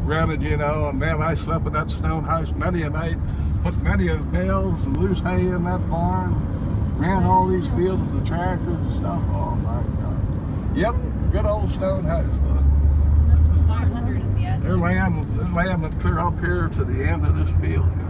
rented, you know, and man, I slept in that stone house many a night, put many of bales and loose hay in that barn, ran all these fields with the tractors and stuff. Oh my God. Yep, good old stone house. 500 is the address. There's land clear up here to the end of this field.